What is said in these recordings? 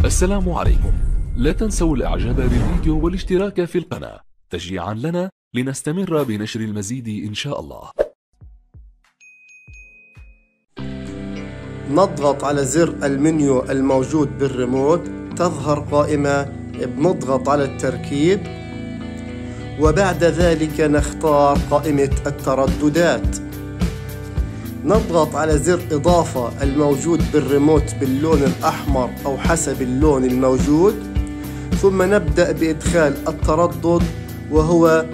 السلام عليكم. لا تنسوا الاعجاب بالفيديو والاشتراك في القناة تشجيعا لنا لنستمر بنشر المزيد ان شاء الله. نضغط على زر المنيو الموجود بالريموت، تظهر قائمة، بنضغط على التركيب وبعد ذلك نختار قائمة الترددات. نضغط على زر إضافة الموجود بالريموت باللون الأحمر أو حسب اللون الموجود، ثم نبدأ بإدخال التردد وهو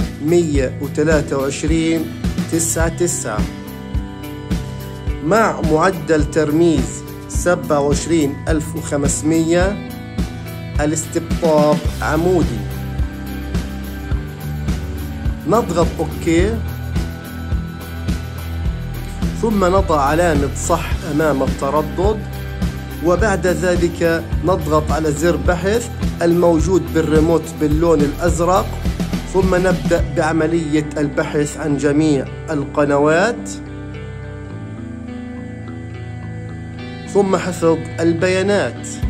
123.99 مع معدل ترميز 27500. الاستقطاب عمودي. نضغط OK ثم نضع علامة صح أمام التردد، وبعد ذلك نضغط على زر بحث الموجود بالريموت باللون الأزرق، ثم نبدأ بعملية البحث عن جميع القنوات ثم حفظ البيانات.